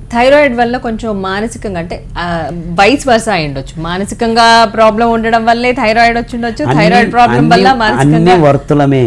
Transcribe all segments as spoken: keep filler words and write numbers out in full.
Thyroid వల్ల కొంచెం మానసికంగా అంటే వైస్ వర్సా అయి ఉండొచ్చు, మానసికంగా ప్రాబ్లం ఉండడం వల్లే థైరాయిడ్ వచ్చి ఉండొచ్చు, థైరాయిడ్ ప్రాబ్లం వల్ల మానసికంగా వర్తులమే.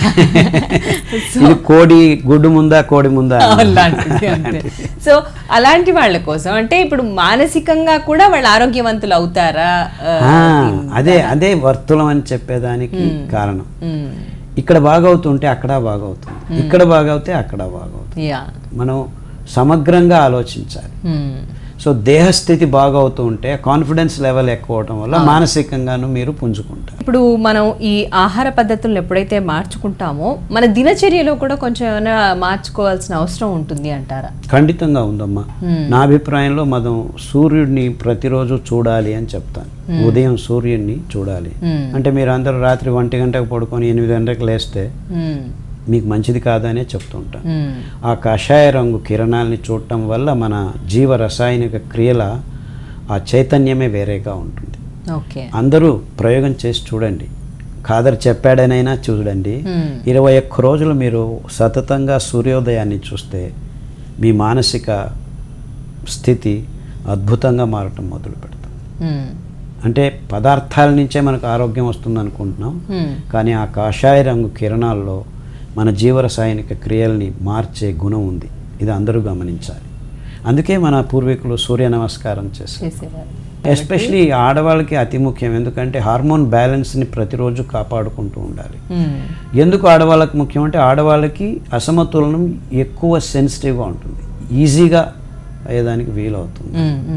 కోడి గుడ్డు ముందా కోడి ముందా. సో అలాంటి వాళ్ళ కోసం అంటే ఇప్పుడు మానసికంగా కూడా వాళ్ళు ఆరోగ్యవంతులు అవుతారా? అదే అదే వర్తులం అని చెప్పేదానికి కారణం. ఇక్కడ బాగవుతుంటే అక్కడ బాగవుతుంది, ఇక్కడ బాగవుతే అక్కడ బాగవుతుంది. మనం సమగ్రంగా ఆలోచించాలి. సో దేహస్థితి బాగవుతూ ఉంటే కాన్ఫిడెన్స్ లెవెల్ ఎక్కువ అవడం వల్ల మానసికంగాను మీరు పుంజుకుంటారు. ఇప్పుడు మనం ఈ ఆహార పద్ధతులను ఎప్పుడైతే మార్చుకుంటామో మన దినచర్యలో కూడా కొంచెం ఏమైనా మార్చుకోవాల్సిన అవసరం ఉంటుంది అంటారా? ఖండితంగా ఉందమ్మా. నా అభిప్రాయంలో మనం సూర్యుడిని ప్రతిరోజు చూడాలి అని చెప్తాను. ఉదయం సూర్యుడిని చూడాలి అంటే మీరు అందరూ రాత్రి ఒంటి గంటకు పడుకొని ఎనిమిది గంటలకు లేస్తే మీకు మంచిది కాదనే చెప్తుంటాను. ఆ కాషాయ రంగు కిరణాలని చూడటం వల్ల మన జీవ రసాయనిక క్రియల ఆ చైతన్యమే వేరేగా ఉంటుంది. అందరూ ప్రయోగం చేసి చూడండి. ఖాదర్ చెప్పాడనైనా చూడండి. ఇరవై ఒక్క రోజులు మీరు సతతంగా సూర్యోదయాన్ని చూస్తే మీ మానసిక స్థితి అద్భుతంగా మారటం మొదలు పెడతాం. అంటే పదార్థాల నుంచే మనకు ఆరోగ్యం వస్తుంది అనుకుంటున్నాం, కానీ ఆ కాషాయ రంగు కిరణాల్లో మన జీవరసాయనిక క్రియల్ని మార్చే గుణం ఉంది. ఇది అందరూ గమనించాలి. అందుకే మన పూర్వీకులు సూర్య నమస్కారం చేసేవారు. ఎస్పెషలీ ఆడవాళ్ళకి అతి ముఖ్యం, ఎందుకంటే హార్మోన్ బ్యాలెన్స్ని ప్రతిరోజు కాపాడుకుంటూ ఉండాలి. ఎందుకు ఆడవాళ్ళకి ముఖ్యం అంటే ఆడవాళ్ళకి అసమతులనం ఎక్కువ సెన్సిటివ్గా ఉంటుంది, ఈజీగా అయ్యేదానికి వీలవుతుంది.